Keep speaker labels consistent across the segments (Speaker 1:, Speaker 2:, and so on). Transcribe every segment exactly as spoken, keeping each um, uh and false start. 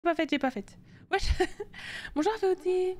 Speaker 1: Pas faite, j'ai pas faite. Wesh. Bonjour V O D.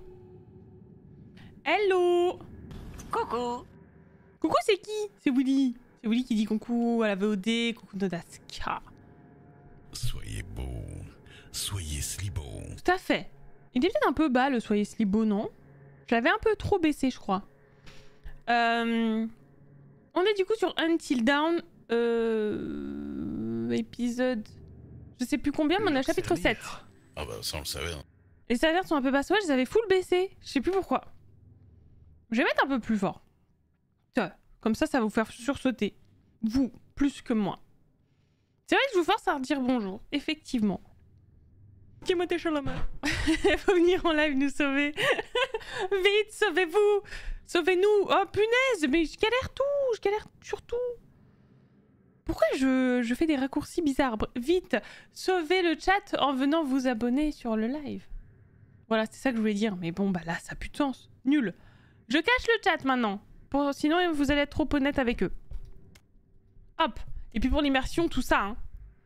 Speaker 1: Hello.
Speaker 2: Coucou.
Speaker 1: Coucou, c'est qui? C'est Willy. C'est Willy qui dit coucou à la V O D, coucou Nodaska.
Speaker 3: Soyez beau, soyez slibo.
Speaker 1: Tout à fait. Il est peut-être un peu bas le soyez slibo, non? Je l'avais un peu trop baissé, je crois. Euh... On est du coup sur Until Dawn, euh... épisode... Je sais plus combien, mais on a chapitre sept.
Speaker 3: Ah bah ça on le savait. Hein.
Speaker 1: Les salaires sont un peu basses, ouais, je les avais full baissés. Je sais plus pourquoi. Je vais mettre un peu plus fort. Tiens, comme ça, ça va vous faire sursauter. Vous, plus que moi. C'est vrai que je vous force à redire bonjour, effectivement. Qui-moi tes la main. Faut venir en live nous sauver. Vite, sauvez-vous. Sauvez-nous. Oh punaise, mais je galère tout. Je galère sur tout. Pourquoi je, je fais des raccourcis bizarres? Vite, sauvez le chat en venant vous abonner sur le live. Voilà, c'est ça que je voulais dire. Mais bon, bah là, ça a plus de sens. Nul. Je cache le chat maintenant. Pour... Sinon, vous allez être trop honnête avec eux. Hop. Et puis pour l'immersion, tout ça, hein.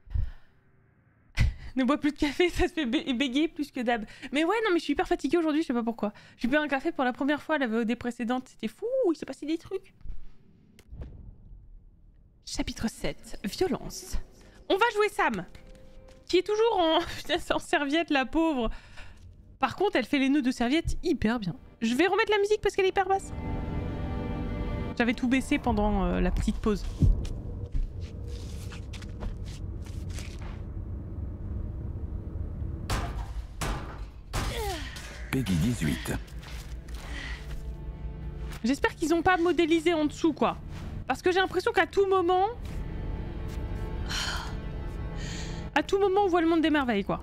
Speaker 1: Ne bois plus de café, ça se fait bé bégayer plus que d'hab. Mais ouais, non, mais je suis hyper fatiguée aujourd'hui, je sais pas pourquoi. J'ai bu un café pour la première fois, la V O D précédente, c'était fou, il s'est passé des trucs. Chapitre sept, violence. On va jouer Sam, qui est toujours en, en serviette, la pauvre. Par contre, elle fait les nœuds de serviette hyper bien. Je vais remettre la musique parce qu'elle est hyper basse. J'avais tout baissé pendant euh, la petite pause.
Speaker 4: Peggy dix-huit.
Speaker 1: J'espère qu'ils ont pas modélisé en dessous, quoi. Parce que j'ai l'impression qu'à tout moment... À tout moment, on voit le monde des merveilles, quoi.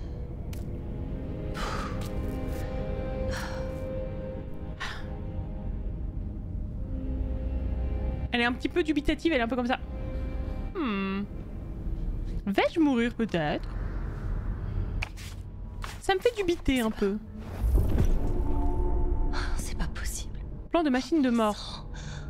Speaker 1: Elle est un petit peu dubitative, elle est un peu comme ça. Hmm. Vais-je mourir, peut-être? Ça me fait dubiter un peu.
Speaker 2: C'est pas possible.
Speaker 1: Plan de machine de mort.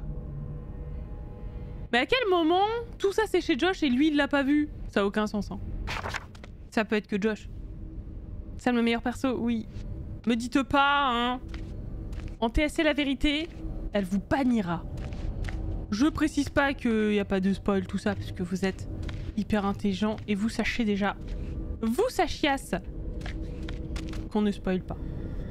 Speaker 1: Mais à quel moment tout ça c'est chez Josh et lui il l'a pas vu? Ça a aucun sens. Hein. Ça peut être que Josh. Sam le meilleur perso, oui. Me dites pas, hein. En T S C la vérité, elle vous bannira. Je précise pas qu'il y a pas de spoil tout ça parce que vous êtes hyper intelligent et vous sachez déjà, vous sachiasse qu'on ne spoil pas.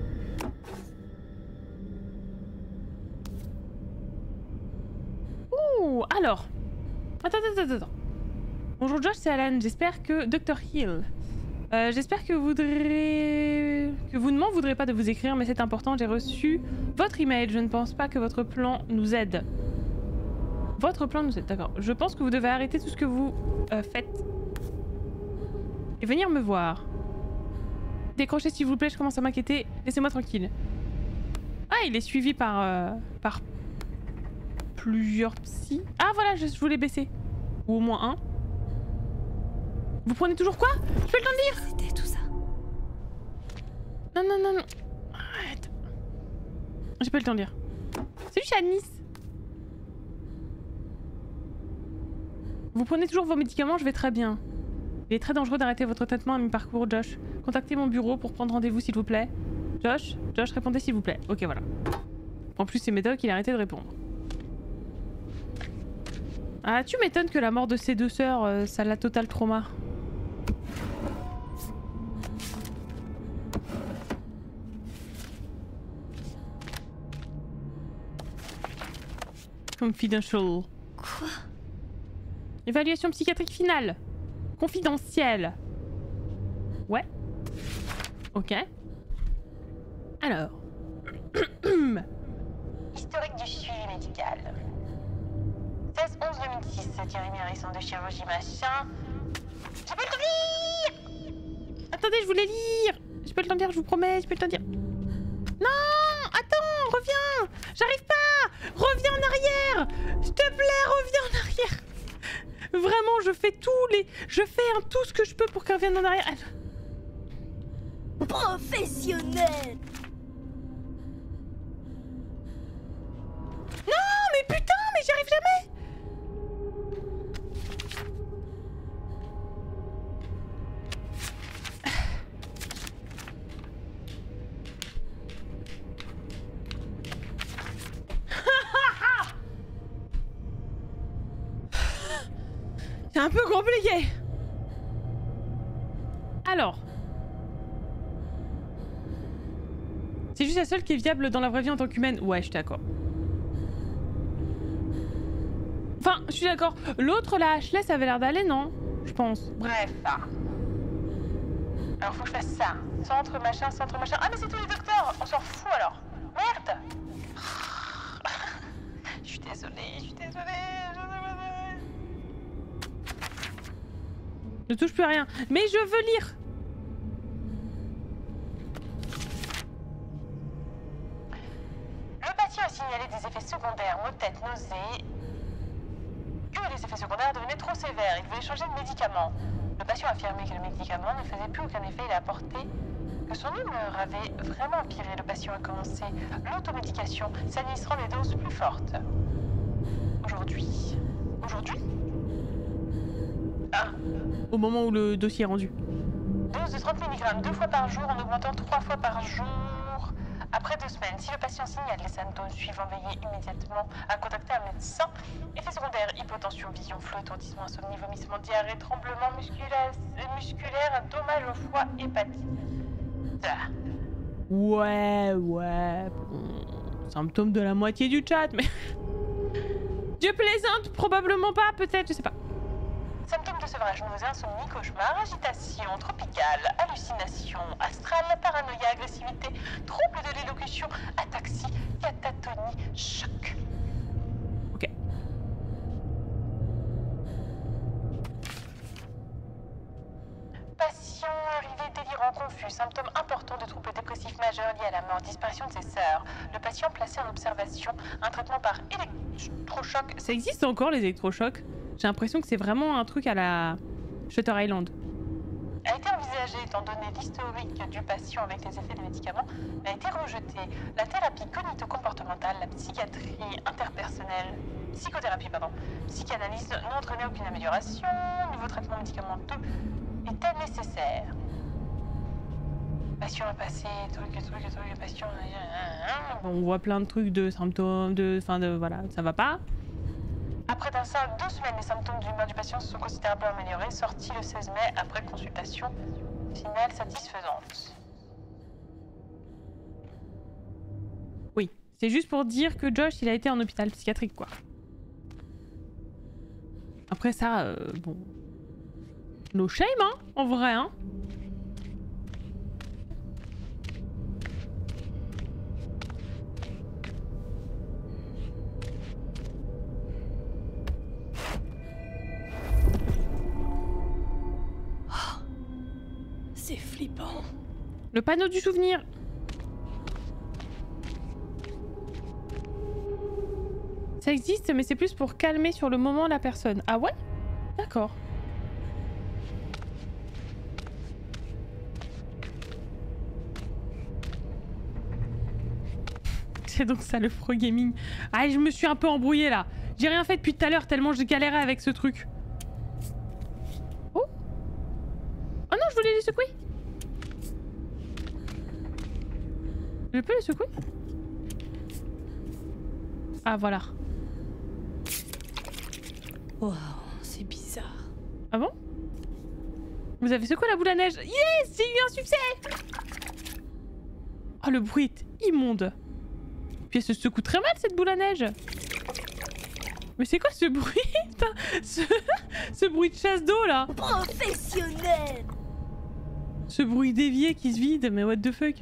Speaker 1: Ouh, alors. Attends, attends, attends, attends. Bonjour Josh, c'est Alan. J'espère que... docteur Hill. Euh, J'espère que vous voudrez... que vous ne m'en voudrez pas de vous écrire, mais c'est important. J'ai reçu votre email. Je ne pense pas que votre plan nous aide. Votre plan nous aide, d'accord. Je pense que vous devez arrêter tout ce que vous euh, faites. Et venir me voir. Décrochez s'il vous plaît, je commence à m'inquiéter. Laissez-moi tranquille. Ah, il est suivi par... Euh, par... plusieurs psy. Ah voilà, je, je voulais baisser. Ou au moins un. Vous prenez toujours quoi? Je peux le temps de lire.
Speaker 2: C'était tout ça.
Speaker 1: Non, non, non, non. Arrête. J'ai pas le temps de lire. Salut Shanice. Vous prenez toujours vos médicaments, je vais très bien. Il est très dangereux d'arrêter votre traitement à mi-parcours, Josh. Contactez mon bureau pour prendre rendez-vous s'il vous plaît. Josh, Josh, répondez s'il vous plaît. Ok, voilà. En plus, c'est Médoc, il a arrêté de répondre. Ah, tu m'étonnes que la mort de ses deux sœurs, euh, ça l'a total trauma. Confidential.
Speaker 2: Quoi?
Speaker 1: Évaluation psychiatrique finale. Confidentielle. Ouais. Ok. Alors.
Speaker 5: Historique du suivi médical. seize onze deux mille six, Thierry Mérisson de chirurgie machin. J'ai pas le temps de lire.
Speaker 1: Attendez, je voulais lire. J'ai pas le temps de lire, je vous promets, j'ai pas le temps de lire. Non, attends, reviens. J'arrive pas. Reviens en arrière. S'il te plaît, reviens en arrière. Vraiment, je fais tous les... Je fais hein, tout ce que je peux pour qu'elle revienne en arrière.
Speaker 2: Professionnel.
Speaker 1: Non, mais putain, mais j'y arrive jamais. c'est un peu compliqué. Alors. C'est juste la seule qui est viable dans la vraie vie en tant qu'humaine. Ouais, je suis d'accord. Enfin, je suis d'accord. L'autre, la Ashley, ça avait l'air d'aller, non? Je pense.
Speaker 5: Bref. Alors faut que je fasse ça. Centre machin, centre machin. Ah mais c'est tous les docteurs. On s'en fout alors. Merde. Je suis désolée, je suis désolée.
Speaker 1: Ne touche plus à rien. Mais je veux lire.
Speaker 5: Le patient a signalé des effets secondaires, maux de tête, nausées. Que les effets secondaires devenaient trop sévères. Il voulait changer de médicament. Le patient a affirmé que le médicament ne faisait plus aucun effet. Il a apporté que son humeur avait vraiment empiré. Le patient a commencé l'automédication, s'administrant des doses plus fortes. Aujourd'hui. Aujourd'hui Ah.
Speaker 1: Au moment où le dossier est rendu.
Speaker 5: Dose de trente milligrammes deux fois par jour en augmentant trois fois par jour. Après deux semaines, si le patient signale les symptômes suivants, veillez immédiatement à contacter un médecin. Effets secondaires, hypotension, vision floue, étourdissement, insomnie, vomissement, diarrhée, tremblement musculaire, musculaire, dommage au foie, hépatite. Ah.
Speaker 1: Ouais, ouais. Bon, symptôme de la moitié du chat, mais... Dieu plaisante, probablement pas, peut-être, je sais pas.
Speaker 5: Symptômes de sevrage, nausée, insomnie, cauchemar, agitation tropicale, hallucination astrale, paranoïa, agressivité, troubles de l'élocution, ataxie, catatonie, choc.
Speaker 1: Ok.
Speaker 5: Patient arrivé délirant, confus, symptômes importants de troubles dépressifs majeurs liés à la mort, disparition de ses sœurs. Le patient placé en observation, un traitement par électrochoc.
Speaker 1: Ça existe encore les électrochocs? J'ai l'impression que c'est vraiment un truc à la Shutter Island.
Speaker 5: A été envisagé étant donné l'historique du patient avec les effets des médicaments, mais a été rejeté. La thérapie cognito-comportementale, la psychiatrie interpersonnelle, psychothérapie, pardon, psychanalyse n'ont entraîné aucune amélioration. Nouveau traitement médicamenteux était nécessaire. Patient a passé, truc, truc, truc, patient.
Speaker 1: On voit plein de trucs de symptômes, de. Enfin, de. Voilà, ça va pas.
Speaker 5: Après d'un seul deux semaines, les symptômes d'humeur du patient se sont considérablement améliorés, sorti le seize mai après consultation finale satisfaisante.
Speaker 1: Oui, c'est juste pour dire que Josh, il a été en hôpital psychiatrique, quoi. Après ça, euh, bon... No shame, hein, en vrai, hein.
Speaker 2: C'est flippant.
Speaker 1: Le panneau du souvenir. Ça existe, mais c'est plus pour calmer sur le moment la personne. Ah ouais? D'accord. C'est donc ça le pro gaming. Ah, je me suis un peu embrouillée là. J'ai rien fait depuis tout à l'heure tellement je galérais avec ce truc. Oh. Oh non, je voulais les secouer. Je peux les secouer? Ah voilà.
Speaker 2: Waouh, c'est bizarre.
Speaker 1: Ah bon? Vous avez secoué la boule à neige? Yes! J'ai eu un succès! Oh, le bruit est immonde. Puis elle se secoue très mal cette boule à neige. Mais c'est quoi ce bruit? ce... ce bruit de chasse d'eau là?
Speaker 2: Professionnel.
Speaker 1: Ce bruit d'évier qui se vide, mais what the fuck?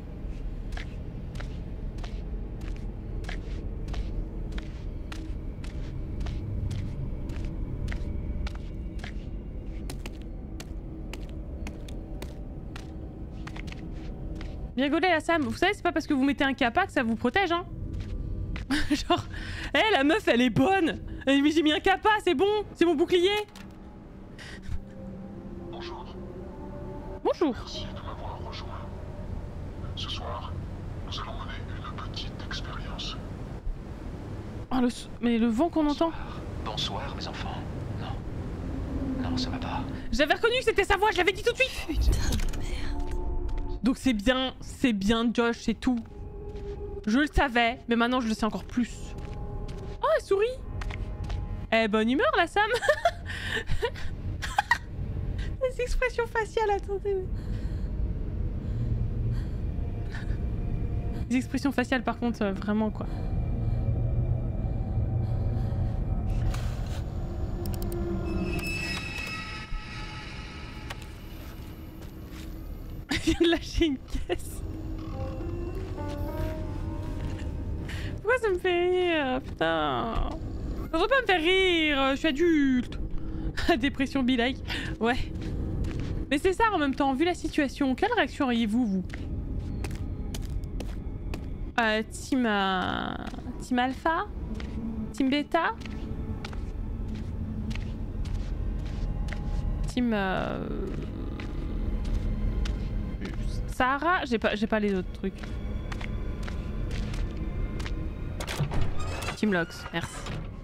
Speaker 1: Bien gaulé la Sam, vous savez c'est pas parce que vous mettez un capa que ça vous protège hein. Genre, hé hey, la meuf elle est bonne. Mais j'ai mis un capa, c'est bon, c'est mon bouclier.
Speaker 4: Bonjour.
Speaker 1: Bonjour.
Speaker 4: Merci de m'avoir rejoint. Ce soir, nous allons mener une petite expérience.
Speaker 1: Oh, le... Mais le vent qu'on entend.
Speaker 6: Bonsoir mes enfants. Non. Non, ça va pas.
Speaker 1: J'avais reconnu que c'était sa voix, je l'avais dit tout de suite.
Speaker 2: Putain de merde.
Speaker 1: Donc c'est bien, c'est bien Josh, c'est tout. Je le savais, mais maintenant je le sais encore plus. Oh, elle sourit. Eh, bonne humeur la Sam. les expressions faciales, attendez. Les expressions faciales, par contre, euh, vraiment quoi. Il vient de lâcher une caisse. Pourquoi ça me fait rire? Putain. Ça doit pas me faire rire, je suis adulte. Dépression be like. Ouais. Mais c'est ça en même temps, vu la situation. Quelle réaction auriez-vous, vous? euh, Team... Euh... Team Alpha? Team Beta? Team... Euh... Sahara? J'ai pas, j'ai pas les autres trucs. Team Lox, merci.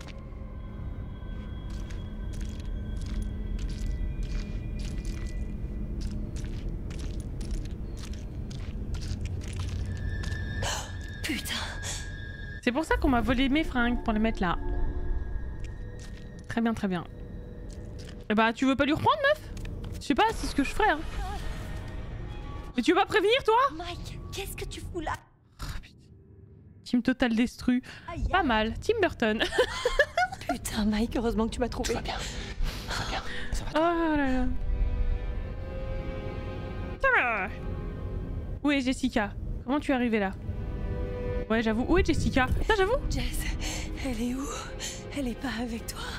Speaker 2: Putain.
Speaker 1: C'est pour ça qu'on m'a volé mes fringues pour les mettre là. Très bien, très bien. Et bah, tu veux pas lui reprendre, meuf? Je sais pas, c'est ce que je ferais. Hein. Mais tu veux pas prévenir, toi?
Speaker 2: Mike, qu'est-ce que tu fous là?
Speaker 1: Oh, Team Total Destru.
Speaker 2: Aïe,
Speaker 1: Pas mal. Team Burton.
Speaker 2: Putain, Mike, heureusement que tu m'as trouvé.
Speaker 6: Tout va bien. Tout va bien. Ça va.
Speaker 1: Oh là là. Ah. Où est Jessica? Comment tu es arrivée là? Ouais, j'avoue. Où est Jessica? Ça, j'avoue.
Speaker 2: Jess, elle est où? Elle est pas avec toi?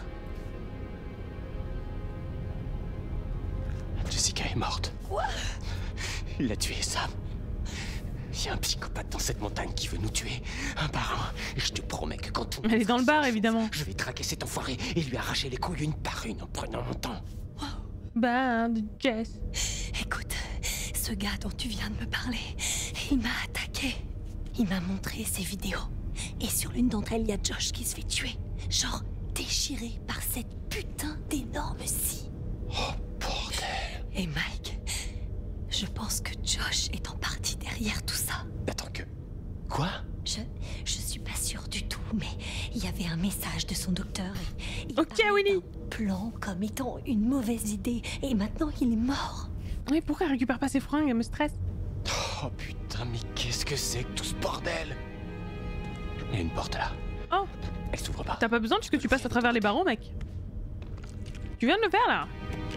Speaker 6: Jessica est morte.
Speaker 2: Quoi?
Speaker 6: Il a tué Sam. Il y a un psychopathe dans cette montagne qui veut nous tuer, un par un. Et je te promets que quand on...
Speaker 1: Elle est dans le bar, évidemment.
Speaker 6: Je vais traquer cet enfoiré et lui arracher les couilles une par une en prenant mon temps.
Speaker 1: Bah, Jess.
Speaker 2: Écoute, ce gars dont tu viens de me parler, il m'a attaqué. Il m'a montré ses vidéos. Et sur l'une d'entre elles, il y a Josh qui se fait tuer. Genre déchiré par cette putain d'énorme scie.
Speaker 6: Oh, bordel.
Speaker 2: Et Mike, je pense que Josh est en partie derrière tout ça.
Speaker 6: Attends que... Quoi?
Speaker 2: Je... je suis pas sûre du tout, mais il y avait un message de son docteur et... il
Speaker 1: Ok,
Speaker 2: parlait
Speaker 1: Winnie.
Speaker 2: d'un plan comme étant une mauvaise idée. Et maintenant, il est mort.
Speaker 1: Oui, pourquoi elle récupère pas ses fringues? Elle me stresse.
Speaker 6: Oh putain, mais qu'est-ce que c'est que tout ce bordel? Il y a une porte là.
Speaker 1: Oh,
Speaker 6: Elle s'ouvre pas.
Speaker 1: t'as pas besoin puisque tu passes à travers les barreaux, mec. Tu viens de le faire, là.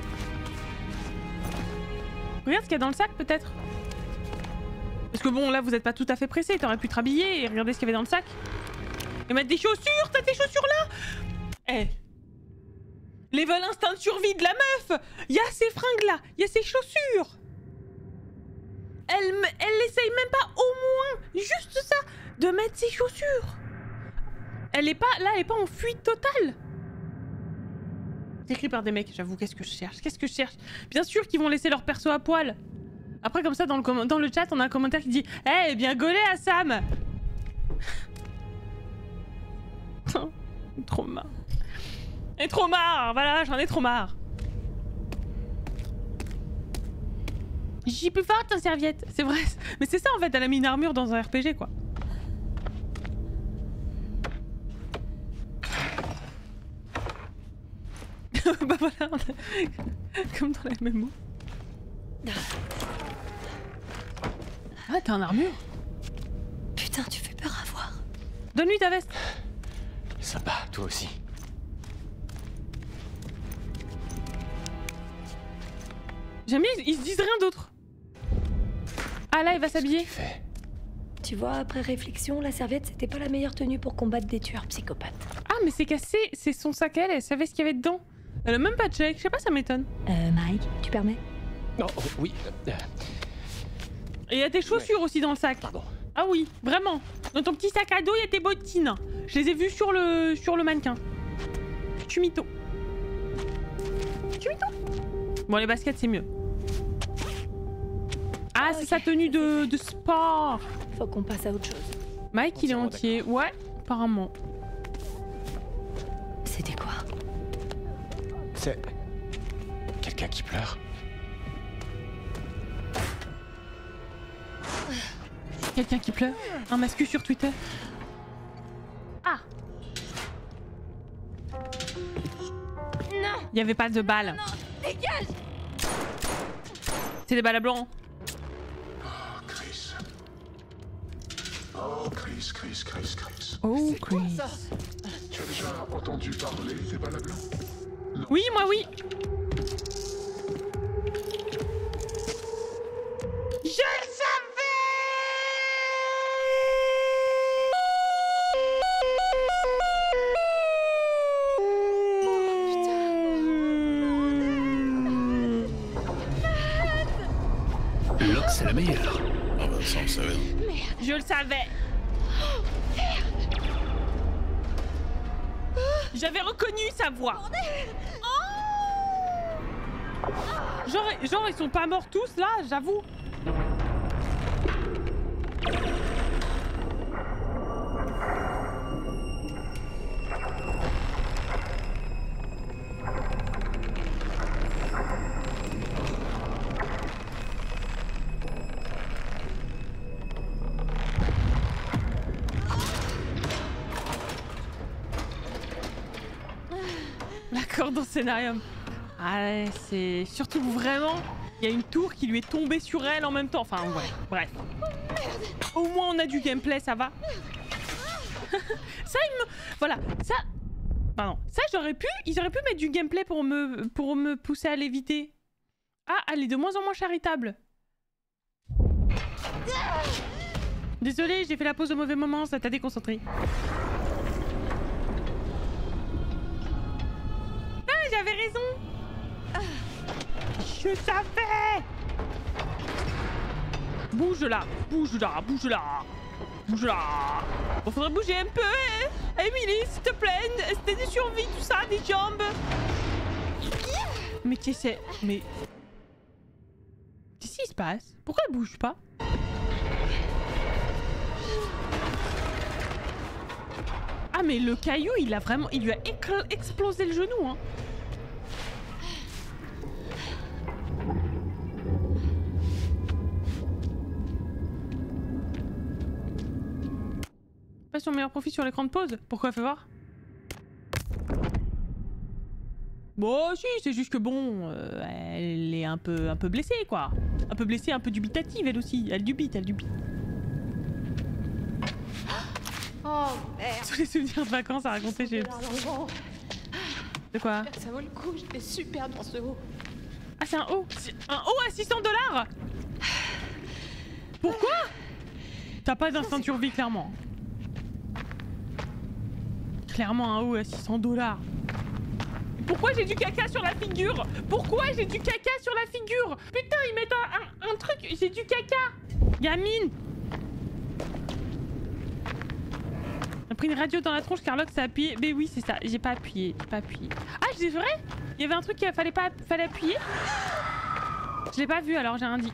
Speaker 1: Regarde ce qu'il y a dans le sac, peut-être. Parce que bon, là, vous êtes pas tout à fait pressé. T'aurais pu te rhabiller et regarder ce qu'il y avait dans le sac. Et mettre des chaussures. T'as tes chaussures là? Eh. Level instinct de survie de la meuf. Il y a ces fringues là. Il y a ces chaussures. Elle, elle essaye même pas au moins, juste ça, de mettre ses chaussures. Elle est pas, là, elle est pas en fuite totale. C'est écrit par des mecs, j'avoue, qu'est-ce que je cherche? Qu'est-ce que je cherche? Bien sûr qu'ils vont laisser leur perso à poil. Après, comme ça, dans le, dans le chat, on a un commentaire qui dit « Eh, bien gaulé à Sam !» Trop marre. Et trop marre, voilà, j'en ai trop marre. J'ai plus forte, ta serviette. C'est vrai. Mais c'est ça, en fait, elle a mis une armure dans un R P G, quoi. Bah voilà, on a... comme dans la M M O. Ah, t'as une armure?
Speaker 2: Putain, tu fais peur à voir.
Speaker 1: Donne-lui ta veste.
Speaker 6: Sympa, toi aussi.
Speaker 1: J'aime bien, ils se disent rien d'autre. Ah là, il va s'habiller.
Speaker 6: Fais.
Speaker 2: Tu vois, après réflexion, la serviette, c'était pas la meilleure tenue pour combattre des tueurs psychopathes.
Speaker 1: Ah, mais c'est cassé, c'est son sac à elle, elle savait ce qu'il y avait dedans. Elle a même pas de check, je sais pas, ça m'étonne.
Speaker 2: Euh, Mike, tu permets?
Speaker 6: Oh, oh, oui. euh,
Speaker 1: Et il y a tes chaussures
Speaker 6: Ouais.
Speaker 1: aussi dans le sac.
Speaker 6: Pardon.
Speaker 1: Ah oui, vraiment. Dans ton petit sac à dos, il y a tes bottines. Je les ai vues sur le, sur le mannequin. Tu mytho. Tu mytho. Bon, les baskets, c'est mieux. Ah, c'est
Speaker 2: Ok,
Speaker 1: sa tenue
Speaker 2: ça,
Speaker 1: de,
Speaker 2: c'est
Speaker 1: de sport.
Speaker 2: Faut qu'on passe à autre chose.
Speaker 1: Mike, il est
Speaker 6: Entièrement
Speaker 1: entier. Ouais, apparemment.
Speaker 2: C'était quoi?
Speaker 6: C'est... Quelqu'un qui pleure.
Speaker 1: Quelqu'un qui pleure. Un masque sur Twitter. Ah.
Speaker 2: Non!
Speaker 1: Il y avait pas de balle.
Speaker 2: Dégage!
Speaker 1: C'est des balles à blanc.
Speaker 4: Ah, Chris. Oh, Chris, Chris, Chris, Chris.
Speaker 1: Oh, Chris.
Speaker 4: Tu as déjà entendu parler des balles à blanc? Non.
Speaker 1: Oui, moi oui. Je le savais.
Speaker 6: Locke, c'est la meilleure.
Speaker 3: Ah bah ça on le savait.
Speaker 1: Je le savais. J'avais reconnu sa voix. Genre, genre ils sont pas morts tous là, j'avoue. L'accord dans le scénarium. Ah, c'est surtout que vraiment, il y a une tour qui lui est tombée sur elle en même temps. Enfin, ouais, bref. Au moins, on a du gameplay, ça va. Ça, il me... Voilà, ça... Pardon. Ça, j'aurais pu... Ils auraient pu mettre du gameplay pour me, pour me pousser à l'éviter. Ah, elle est de moins en moins charitable. Désolée, j'ai fait la pause au mauvais moment, ça t'a déconcentré. Ah, j'avais raison. Je savais. Bouge là, bouge là, bouge là. Bouge là. Bon, faudrait bouger un peu, hein. Emily, s'il te plaît, c'était des survies, tout ça, des jambes. Mais qu'est-ce que c'est? Mais... Qu'est-ce qui se passe? Pourquoi elle bouge pas? Ah mais le caillou, il a vraiment... Il lui a explosé le genou, hein. Pas son meilleur profit sur l'écran de pause. Pourquoi? Fais voir. Bon, si, c'est juste que bon, euh, elle est un peu, un peu blessée, quoi. Un peu blessée, un peu dubitative, elle aussi. Elle dubite, elle dubite.
Speaker 2: Oh merde.
Speaker 1: Tous les souvenirs de vacances à raconter chez... De quoi?
Speaker 2: Ça vaut le coup, j'étais super dans ce haut.
Speaker 1: Ah, c'est un haut. Un haut à six cents dollars. Pourquoi? T'as pas d'instinct de survie, clairement. Clairement un haut à six cents dollars. Pourquoi j'ai du caca sur la figure? Pourquoi j'ai du caca sur la figure? Putain, ils mettent un, un, un truc, j'ai du caca. Gamine. On a pris une radio dans la tronche car Locke s'est appuyé. Mais oui, c'est ça, j'ai pas appuyé, j'ai pas appuyé. Ah, c'est vrai? Il y avait un truc qu'il fallait pas fallait appuyer. Je l'ai pas vu alors, j'ai rien dit.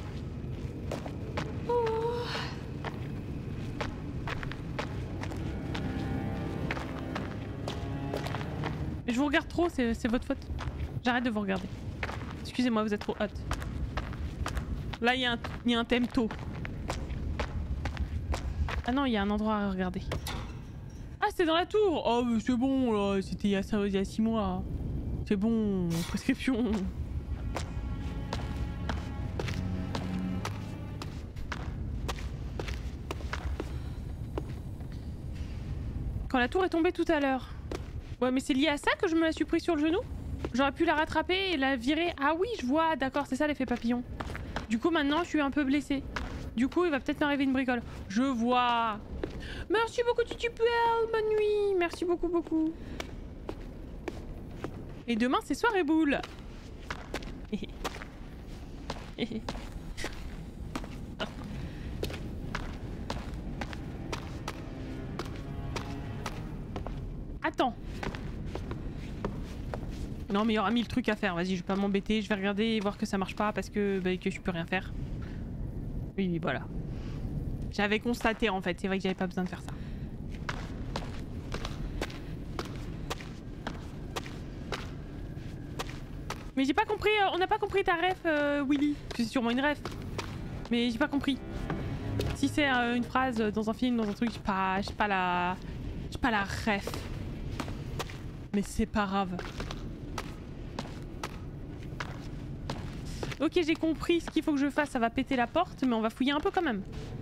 Speaker 1: Je vous regarde trop, c'est votre faute. J'arrête de vous regarder. Excusez-moi, vous êtes trop hot. Là, il y, y a un thème tôt. Ah non, il y a un endroit à regarder. Ah, c'était dans la tour. Oh, mais c'est bon, là. C'était il y a ça, il y a six mois. C'est bon, prescription. Quand la tour est tombée tout à l'heure. Ouais, mais c'est lié à ça que je me la suis prise sur le genou? J'aurais pu la rattraper et la virer. Ah oui, je vois, d'accord, c'est ça l'effet papillon. Du coup, maintenant, je suis un peu blessée. Du coup, il va peut-être m'arriver une bricole. Je vois. Merci beaucoup, Tutupel. Bonne nuit. Merci beaucoup, beaucoup. Et demain, c'est soirée boule. Attends. Non mais il y aura mille trucs à faire, vas-y je vais pas m'embêter, je vais regarder et voir que ça marche pas parce que, bah, que je peux rien faire. Oui, oui voilà. J'avais constaté en fait, c'est vrai que j'avais pas besoin de faire ça. Mais j'ai pas compris, euh, on n'a pas compris ta ref euh, Willy. C'est sûrement une ref. Mais j'ai pas compris. Si c'est euh, une phrase dans un film, dans un truc, j'ai pas, j'ai pas la... J'ai pas la ref. Mais c'est pas grave. Ok, j'ai compris ce qu'il faut que je fasse, ça va péter la porte, mais on va fouiller un peu quand même.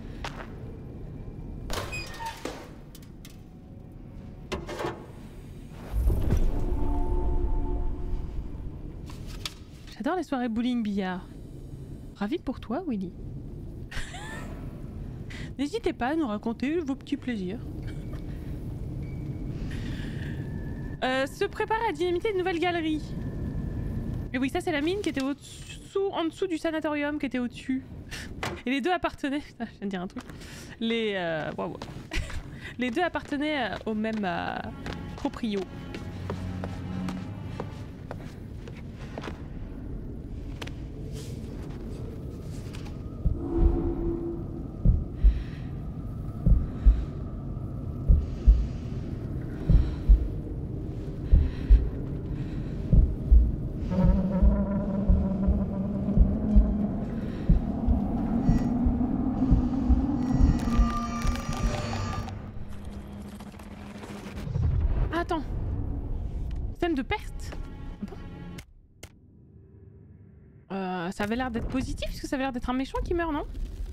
Speaker 1: J'adore les soirées bowling billard. Ravi pour toi, Willy. N'hésitez pas à nous raconter vos petits plaisirs. Euh, se prépare à dynamiter une nouvelle galerie. Et oui, ça c'est la mine qui était au-dessous, en dessous du sanatorium qui était au-dessus. Et les deux appartenaient... Putain, je viens de dire un truc. Les... Euh... Wow, wow. Les deux appartenaient au même euh, proprio. Attends. Scène de peste. Bon. Euh, ça avait l'air d'être positif, parce que ça avait l'air d'être un méchant qui meurt, non?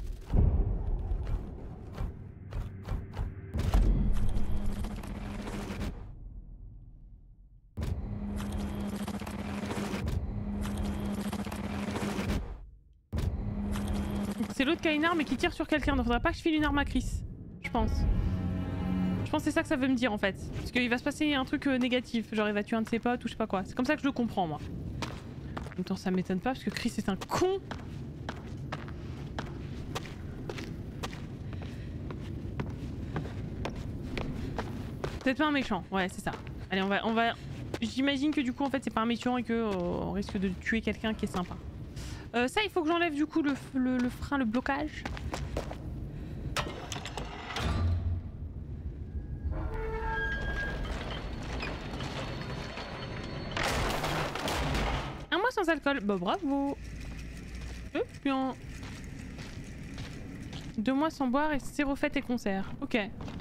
Speaker 1: C'est l'autre qui a une arme et qui tire sur quelqu'un, donc faudrait pas que je file une arme à Chris. Je pense. Je pense que c'est ça que ça veut me dire en fait. Parce qu'il va se passer un truc euh, négatif, genre il va tuer un de ses potes ou je sais pas quoi. C'est comme ça que je le comprends moi. En même temps ça m'étonne pas parce que Chris est un con. Peut-être pas un méchant, ouais c'est ça. Allez on va... on va... J'imagine que du coup en fait c'est pas un méchant et qu'on euh, risque de tuer quelqu'un qui est sympa. Euh, ça il faut que j'enlève du coup le, le, le frein, le blocage. Sans alcool, bah bravo. Euh, bien. Deux mois sans boire et zéro fête et concert. Ok.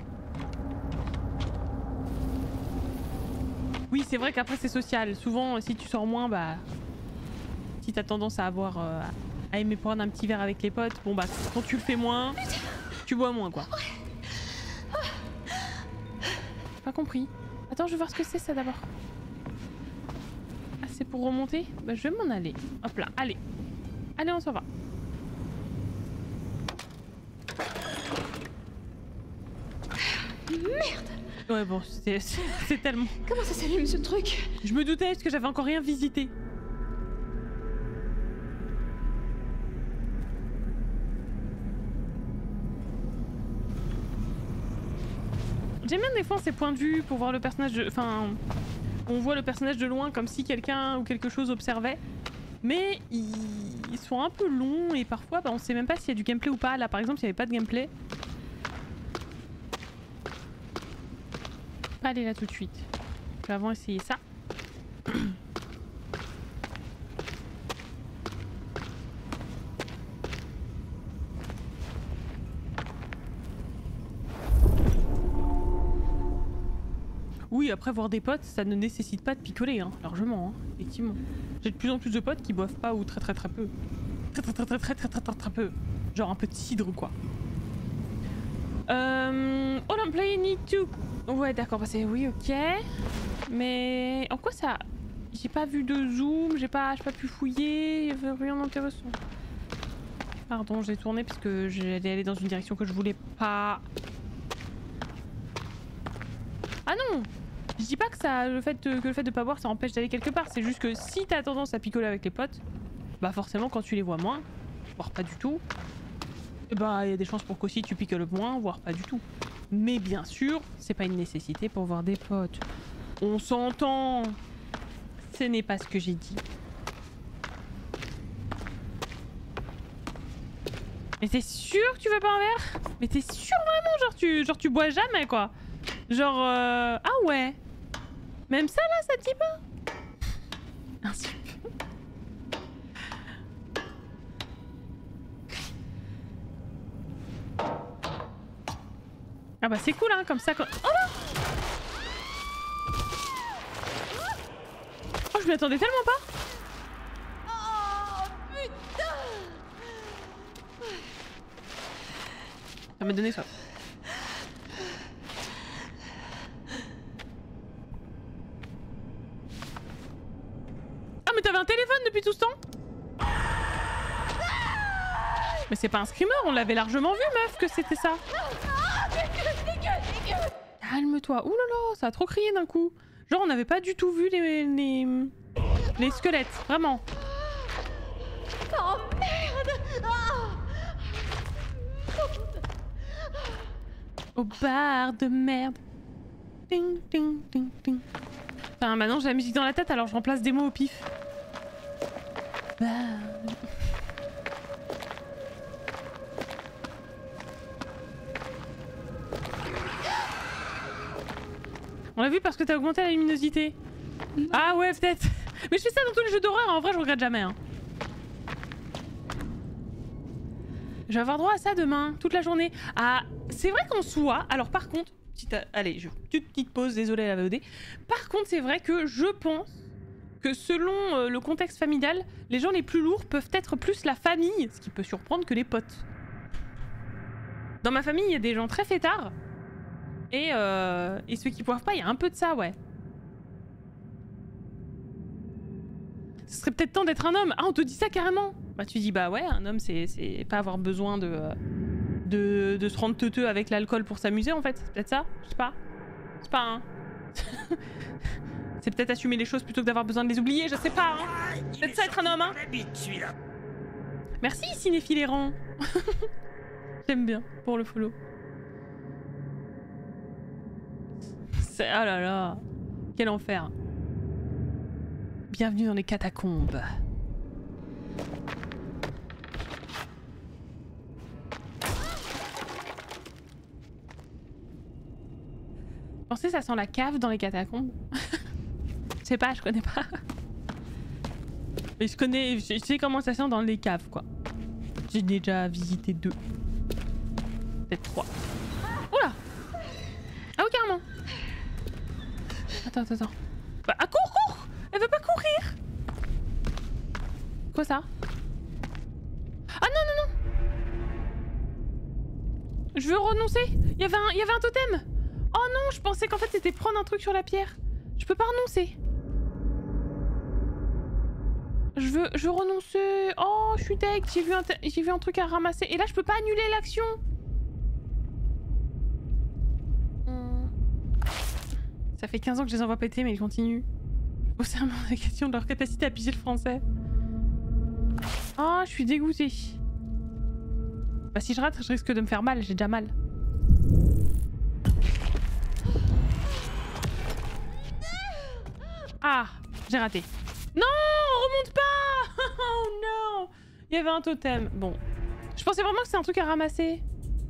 Speaker 1: Oui, c'est vrai qu'après c'est social. Souvent, si tu sors moins, bah, si t'as tendance à avoir, euh, à aimer prendre un petit verre avec les potes, bon bah, quand tu le fais moins, tu bois moins quoi. J'ai pas compris. Attends, je vais voir ce que c'est ça d'abord. C'est pour remonter? Bah je vais m'en aller. Hop là, allez. Allez, on s'en va.
Speaker 2: Merde!
Speaker 1: Ouais bon, c'est tellement...
Speaker 2: Comment ça s'allume ce truc?
Speaker 1: Je me doutais parce que j'avais encore rien visité. J'aime bien défendre ces points de vue pour voir le personnage de... Enfin... On voit le personnage de loin comme si quelqu'un ou quelque chose observait. Mais ils, ils sont un peu longs et parfois bah, on sait même pas s'il y a du gameplay ou pas. Là par exemple s'il n'y avait pas de gameplay. Pas aller là tout de suite. Je vais avant essayer ça. Oui, après voir des potes, ça ne nécessite pas de picoler, hein, largement, hein, effectivement. J'ai de plus en plus de potes qui boivent pas ou très très très peu. Très très très très très très très très très peu. Genre un peu de cidre quoi. Euh... All I'm playing need to... Ouais d'accord, bah c'est... Oui, ok. Mais... En quoi ça... J'ai pas vu de zoom, j'ai pas... j'ai pas pu fouiller, il y avait rien d'intéressant. Pardon, j'ai tourné parce que j'allais aller dans une direction que je voulais pas... Ah non! Je dis pas que ça, le fait de, que le fait de pas boire ça empêche d'aller quelque part, c'est juste que si t'as tendance à picoler avec les potes, bah forcément quand tu les vois moins, voire pas du tout, et bah il y a des chances pour qu'aussi tu picoles moins, voire pas du tout. Mais bien sûr, c'est pas une nécessité pour voir des potes. On s'entend. Ce n'est pas ce que j'ai dit. Mais t'es sûr que tu veux pas un verre? Mais t'es sûr vraiment, genre tu, genre tu bois jamais quoi? Genre euh... ah ouais. Même ça là, ça te dit pas? Ainsi. Ah bah c'est cool hein, comme ça quand... Oh là! Oh je m'y attendais tellement pas!
Speaker 2: Oh
Speaker 1: Ça m'a donné soif. Ah mais t'avais un téléphone depuis tout ce temps? Mais c'est pas un screamer, on l'avait largement vu meuf que c'était ça. Calme-toi. Ouh là là, ça a trop crié d'un coup. Genre on n'avait pas du tout vu les, les, les squelettes, vraiment.
Speaker 2: Oh merde!
Speaker 1: Au bar de merde. Ding ding ding ding. Enfin maintenant j'ai la musique dans la tête alors je remplace des mots au pif. Bar. On l'a vu parce que t'as augmenté la luminosité. Ah ouais peut-être. Mais je fais ça dans tous les jeux d'horreur, en vrai je regrette jamais. Hein. Je vais avoir droit à ça demain, toute la journée. Ah, c'est vrai qu'en soi, alors par contre, petite, allez, je, petite, petite pause, désolé la V O D. Par contre, c'est vrai que je pense que selon euh, le contexte familial, les gens les plus lourds peuvent être plus la famille, ce qui peut surprendre que les potes. Dans ma famille, il y a des gens très fêtards. Et, euh, et ceux qui poivent pas, il y a un peu de ça, ouais. Ce serait peut-être temps d'être un homme. Ah, on te dit ça carrément. Bah tu dis bah ouais, un homme c'est pas avoir besoin de, de, de se rendre teuteux avec l'alcool pour s'amuser en fait. C'est peut-être ça? Je sais pas. C'est pas hein. C'est peut-être assumer les choses plutôt que d'avoir besoin de les oublier, je sais pas hein. Peut-être ça être un homme hein. Merci cinéphile errant. J'aime bien pour le follow. C'est... Oh là là. Quel enfer. Bienvenue dans les catacombes. Vous pensez ça sent la cave dans les catacombes? Je sais pas, je connais pas. Mais je connais, je sais comment ça sent dans les caves quoi. J'ai déjà visité deux. Peut-être trois. Oula! Ah oui carrément! Attends, attends, attends. Bah, ah, cours, cours! Elle veut pas courir! Quoi ça? Ah non, non, non! Je veux renoncer! Il y avait un, il y avait un totem! Oh non, je pensais qu'en fait c'était prendre un truc sur la pierre. Je peux pas renoncer. Je veux, je veux renoncer. Oh, je suis deg. J'ai vu un, j'ai vu un truc à ramasser. Et là, je peux pas annuler l'action. Hum. Ça fait quinze ans que je les envoie péter, mais ils continuent. Au serment la question de leur capacité à piger le français. Oh, je suis dégoûtée. Bah si je rate, je risque de me faire mal. J'ai déjà mal. Ah, j'ai raté. Non, on remonte pas. Oh non. Il y avait un totem. Bon. Je pensais vraiment que c'était un truc à ramasser.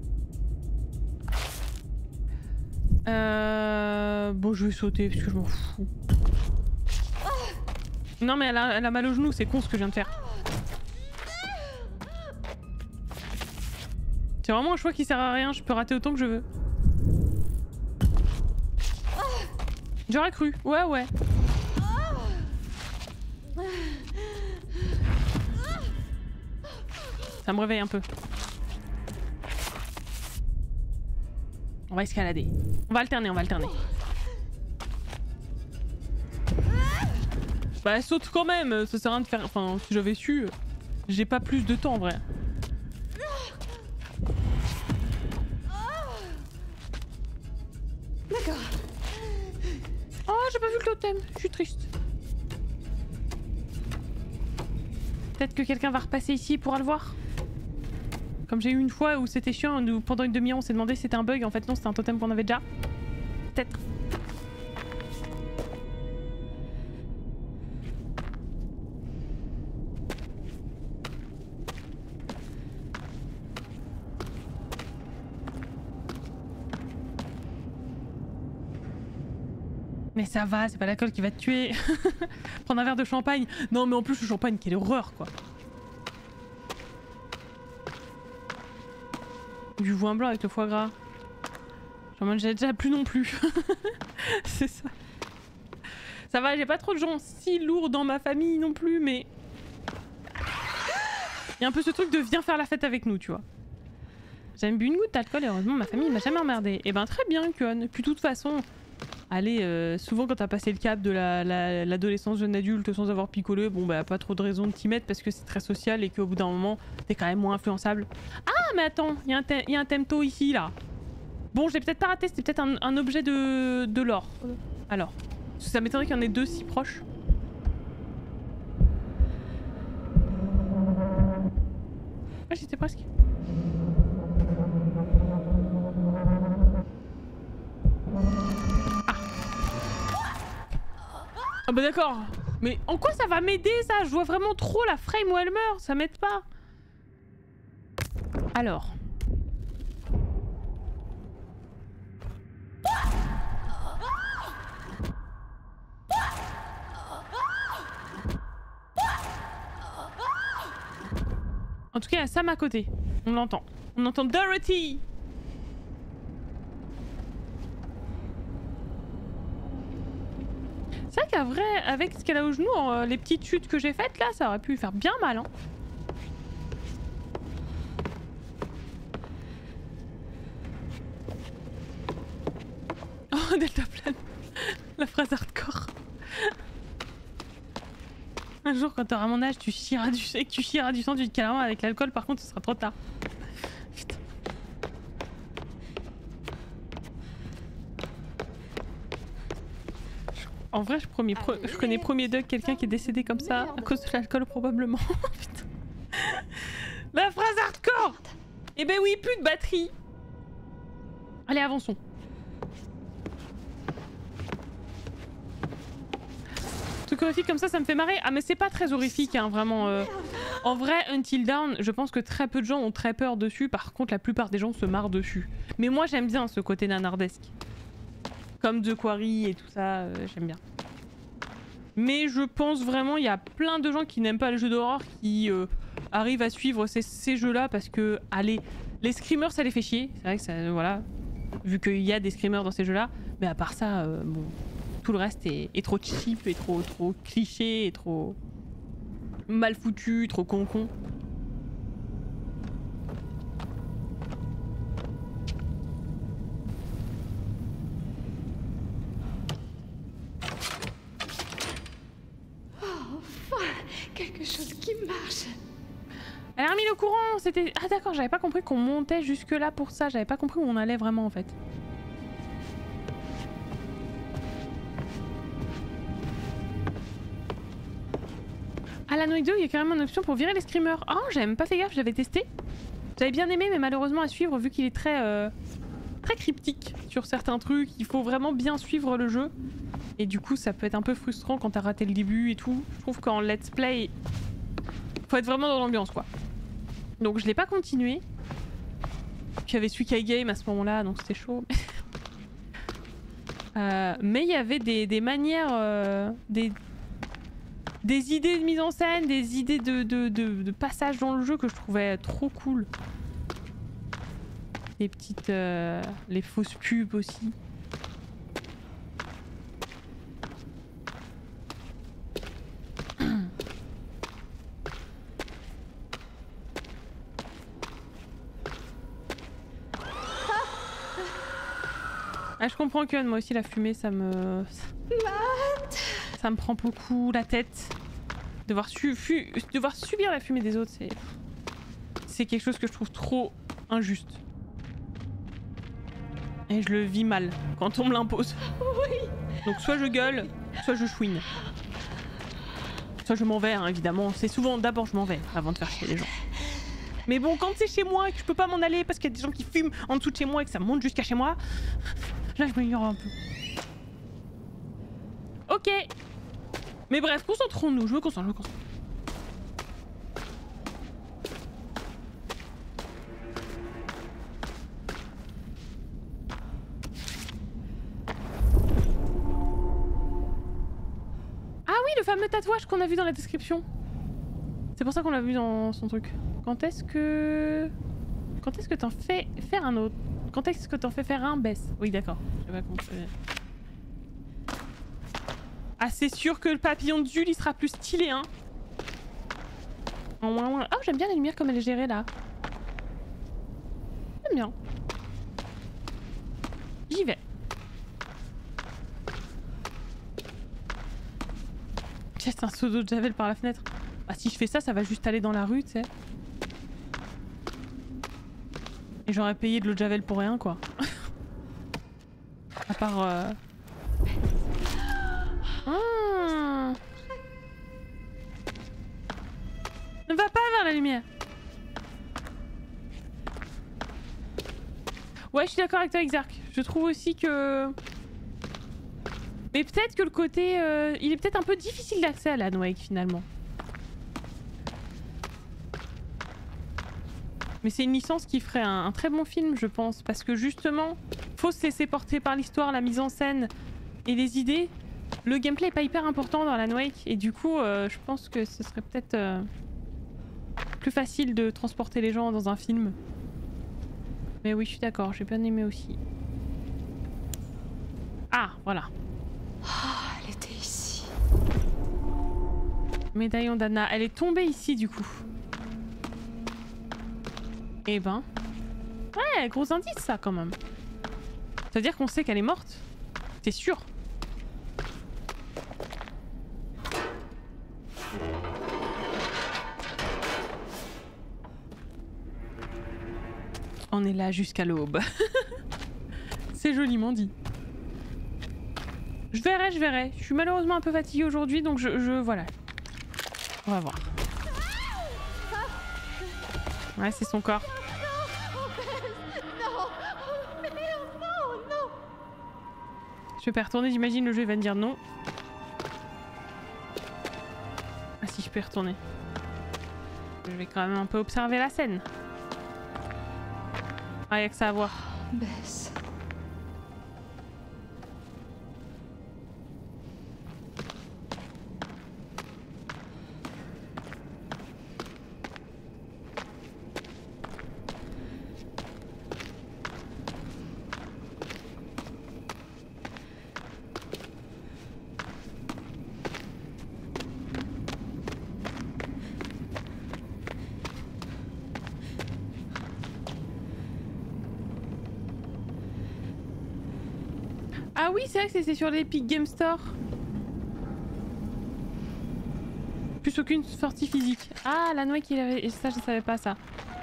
Speaker 1: Euh... Bon, je vais sauter parce que je m'en fous. Non mais elle a, elle a mal au genou, c'est con ce que je viens de faire. C'est vraiment un choix qui sert à rien, je peux rater autant que je veux. J'aurais cru, ouais ouais. Ça me réveille un peu. On va escalader. On va alterner, on va alterner. Bah elle saute quand même, ça sert à rien de faire... Enfin, si j'avais su, j'ai pas plus de temps en vrai.
Speaker 2: D'accord.
Speaker 1: Oh, j'ai pas vu le totem, je suis triste. Peut-être que quelqu'un va repasser ici et pourra le voir. Comme j'ai eu une fois où c'était chiant, où pendant une demi-heure on s'est demandé si c'était un bug, en fait non, c'était un totem qu'on avait déjà. Peut-être. Mais ça va, c'est pas l'alcool qui va te tuer. Prendre un verre de champagne. Non mais en plus le champagne, quelle horreur quoi. Du vin blanc avec le foie gras. J'en mange déjà plus non plus. C'est ça. Ça va, j'ai pas trop de gens si lourds dans ma famille non plus, mais... Il y a un peu ce truc de viens faire la fête avec nous, tu vois. J'ai jamais bu une goutte d'alcool et heureusement ma famille m'a jamais emmerdé. Et ben très bien, Kuon. Puis de toute façon, allez, euh, souvent quand t'as passé le cap de l'adolescence la, la, jeune adulte sans avoir picolé, bon bah pas trop de raison de t'y mettre parce que c'est très social et qu'au bout d'un moment, t'es quand même moins influençable. Ah mais attends, il y, y a un temto ici là. Bon, je l'ai peut-être pas raté, c'était peut-être un, un objet de, de l'or. Alors, ça m'étonnerait qu'il y en ait deux si proches. Ah, j'étais presque. Ah. Ah bah d'accord. Mais en quoi ça va m'aider ça? Je vois vraiment trop la frame où elle meurt, ça m'aide pas. Alors. En tout cas, il y a Sam à côté. On l'entend. On entend Dorothy. C'est vrai qu'à vrai, avec ce qu'elle a au genou, euh, les petites chutes que j'ai faites là, ça aurait pu lui faire bien mal. Hein. Oh, deltaplane. La phrase hardcore. Un jour, quand t'auras mon âge, tu chieras du, et que tu chieras du sang du calmant avec l'alcool, par contre, ce sera trop tard. Putain. En vrai, je, premier, pro, je connais premier Doug quelqu'un qui est décédé comme ça à cause de l'alcool, probablement. Putain. La phrase hardcore. Eh ben oui, plus de batterie. Allez, avançons. Truc horrifique comme ça, ça me fait marrer. Ah mais c'est pas très horrifique, hein, vraiment. Euh... En vrai, Until Dawn, je pense que très peu de gens ont très peur dessus. Par contre, la plupart des gens se marrent dessus. Mais moi, j'aime bien ce côté nanardesque. Comme The Quarry et tout ça, euh, j'aime bien. Mais je pense vraiment, il y a plein de gens qui n'aiment pas les jeux d'horreur qui euh, arrivent à suivre ces, ces jeux-là parce que, allez, les screamers, ça les fait chier. C'est vrai que ça, euh, voilà, vu qu'il y a des screamers dans ces jeux-là. Mais à part ça, euh, bon... Tout le reste est, est trop cheap, et trop, trop cliché, et trop mal foutu, trop con-con.
Speaker 2: Oh, enfin, quelque chose qui marche.
Speaker 1: Elle a remis le courant, c'était... Ah d'accord, j'avais pas compris qu'on montait jusque là pour ça, j'avais pas compris où on allait vraiment en fait. À la Noix deux, il y a carrément une option pour virer les screamers. Oh, j'avais même pas fait gaffe, j'avais testé. J'avais bien aimé, mais malheureusement à suivre, vu qu'il est très, euh, très cryptique sur certains trucs. Il faut vraiment bien suivre le jeu. Et du coup, ça peut être un peu frustrant quand t'as raté le début et tout. Je trouve qu'en let's play, faut être vraiment dans l'ambiance, quoi. Donc je l'ai pas continué. Puis il y avait Suikai Game à ce moment-là, donc c'était chaud. euh, mais il y avait des, des manières... Euh, des... Des idées de mise en scène, des idées de, de, de, de passage dans le jeu que je trouvais trop cool. Les petites... Euh, les fausses pubs aussi. Ah, je comprends que moi aussi la fumée ça me... Ça me prend beaucoup la tête. Devoir, su fu devoir subir la fumée des autres, c'est... C'est quelque chose que je trouve trop injuste. Et je le vis mal quand on me l'impose. Oui. Donc soit je gueule, soit je chouine. Soit je m'en vais, hein, évidemment. C'est souvent d'abord je m'en vais avant de faire chier les gens. Mais bon, quand c'est chez moi et que je peux pas m'en aller parce qu'il y a des gens qui fument en dessous de chez moi et que ça monte jusqu'à chez moi, là je m'ignore un peu. Ok. Mais bref, concentrons-nous, je me concentre, je me concentre. Ah oui, le fameux tatouage qu'on a vu dans la description. C'est pour ça qu'on l'a vu dans son truc. Quand est-ce que... Quand est-ce que t'en fais faire un autre? Quand est-ce que t'en fais faire un, baisse? Oui, d'accord. J'ai pas compris. Ah, c'est sûr que le papillon de Jules il sera plus stylé, hein. Oh, j'aime bien la lumière comme elle est gérée là. J'aime bien. J'y vais. C'est un seau d'eau de javel par la fenêtre. Bah si je fais ça, ça va juste aller dans la rue, tu sais. Et j'aurais payé de l'eau de javel pour rien, quoi. À part... Euh... Ah. Ne va pas vers la lumière. Ouais, je suis d'accord avec toi, Exarch. Je trouve aussi que... Mais peut-être que le côté... Euh... Il est peut-être un peu difficile d'accès à Alan Wake, finalement. Mais c'est une licence qui ferait un, un très bon film, je pense. Parce que justement, faut se laisser porter par l'histoire, la mise en scène et les idées. Le gameplay est pas hyper important dans Alan Wake. Et du coup, euh, je pense que ce serait peut-être euh, plus facile de transporter les gens dans un film. Mais oui, je suis d'accord, j'ai bien aimé aussi. Ah, voilà.
Speaker 2: Oh, elle était ici.
Speaker 1: Médaillon d'Anna. Elle est tombée ici, du coup. Eh ben... Ouais, gros indice, ça, quand même. C'est-à-dire qu'on sait qu'elle est morte. C'est sûr. On est là jusqu'à l'aube. C'est joliment dit. Je verrai, je verrai. Je suis malheureusement un peu fatiguée aujourd'hui, donc je, je... Voilà. On va voir. Ouais, c'est son corps. Je peux retourner, j'imagine le jeu va me dire non. Ah si, je peux y retourner. Je vais quand même un peu observer la scène. Ah, y'a que ça à voir.
Speaker 2: Bess.
Speaker 1: Ah oui, c'est vrai que c'est sur l'Epic Game Store. Plus aucune sortie physique. Ah, la noix qu'il avait... Et ça, je savais pas ça.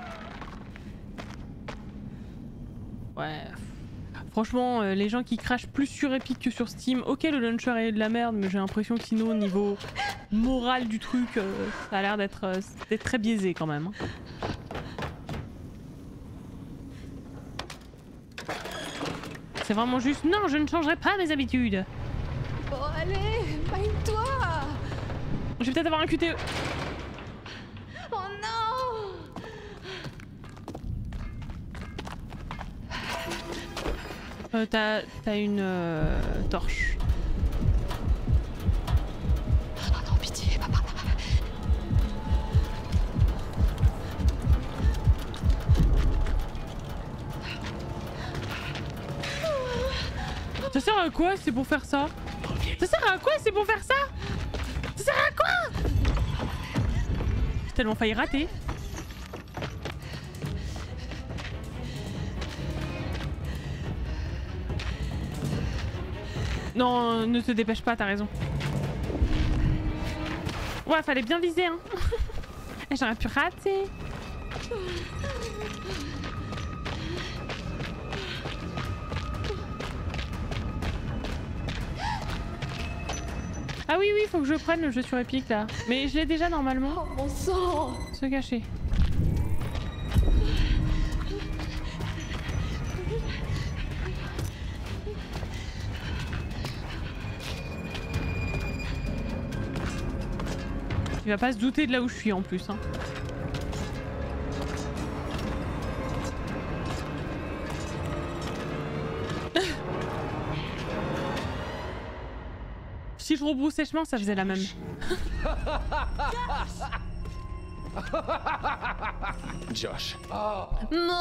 Speaker 1: Ouais. Franchement, euh, les gens qui crachent plus sur Epic que sur Steam, ok, le launcher est de la merde, mais j'ai l'impression que sinon, au niveau moral du truc, euh, ça a l'air d'être euh, d'être très biaisé quand même. C'est vraiment juste, non, je ne changerai pas mes habitudes.
Speaker 2: Bon, allez, baigne-toi.
Speaker 1: Je vais peut-être avoir un Q T E.
Speaker 2: Oh non.
Speaker 1: Euh, t'as t'as une euh, torche.
Speaker 2: Oh non, pitié, pas par là.
Speaker 1: Ça sert à quoi c'est pour faire ça? Ça sert à quoi c'est pour faire ça? Ça sert à quoi? J'ai tellement failli rater. Non, ne te dépêche pas, t'as raison. Ouais, fallait bien viser, hein. J'aurais pu rater. Ah oui, oui, faut que je prenne le jeu sur Epic là. Mais je l'ai déjà normalement.
Speaker 2: Oh mon sang.
Speaker 1: Se cacher. Il va pas se douter de là où je suis en plus, hein. Si je rebroussais chemin, ça faisait la même.
Speaker 6: Josh.
Speaker 7: Oh,
Speaker 2: Non.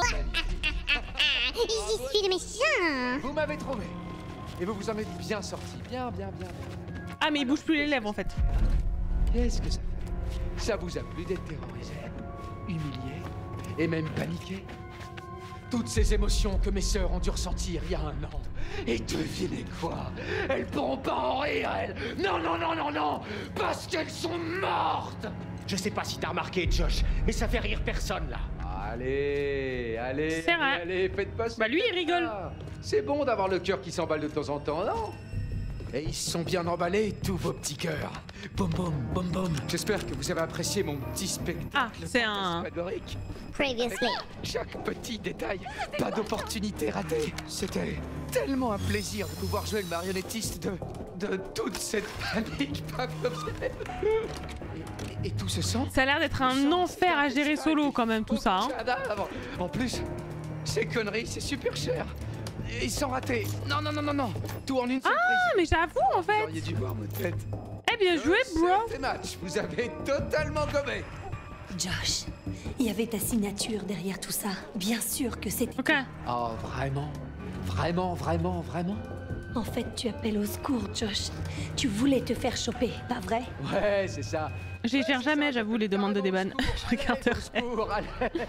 Speaker 7: J'y suis le méchant. vous m'avez trouvé. Et vous vous en êtes bien sorti. Bien, bien, bien, bien.
Speaker 1: Ah mais il bouge plus les lèvres en fait.
Speaker 7: Qu'est-ce que ça fait? Ça vous a plu d'être terrorisé, humilié et même paniqué? toutes ces émotions que mes sœurs ont dû ressentir il y a un an. Et devinez quoi? Elles pourront pas en rire, elles. Non, non, non, non, non. Parce qu'elles sont mortes.
Speaker 6: Je sais pas si t'as remarqué, Josh, mais ça fait rire personne, là.
Speaker 7: Allez, allez,
Speaker 1: C'est vrai.
Speaker 7: allez, faites pas ça.
Speaker 1: Bah lui, il rigole.
Speaker 7: C'est bon d'avoir le cœur qui s'emballe de temps en temps, non? Et ils sont bien emballés, tous vos petits cœurs. Boum, boum, boum, boum. J'espère que vous avez apprécié mon petit spectacle.
Speaker 1: Ah, c'est un...
Speaker 7: fantasmagorique.
Speaker 2: Previously.
Speaker 7: Chaque petit détail, pas d'opportunité ratée. C'était tellement un plaisir de pouvoir jouer le marionnettiste de... de toute cette panique pas possible. Et, et tout se sent...
Speaker 1: Ça a l'air d'être un enfer à gérer solo quand même tout ça. Hein.
Speaker 7: En plus, ces conneries, c'est super cher. Et sans rater. Non, non, non, non, non. Tout en une seule
Speaker 1: Ah, mais j'avoue en
Speaker 7: prise.
Speaker 1: fait.
Speaker 7: Vous auriez dû voir ma tête.
Speaker 1: Eh bien joué,
Speaker 7: Un
Speaker 1: bro.
Speaker 7: certain match, vous avez totalement gommé.
Speaker 2: Josh, il y avait ta signature derrière tout ça. Bien sûr que c'était...
Speaker 1: Ok.
Speaker 7: Oh, vraiment? Vraiment, vraiment, vraiment?
Speaker 2: En fait, tu appelles au secours, Josh. Tu voulais te faire choper, pas vrai?
Speaker 7: Ouais, c'est ça.
Speaker 1: Je les gère jamais, j'avoue, les demandes de déban. Je regarderai.
Speaker 7: Au secours, allez.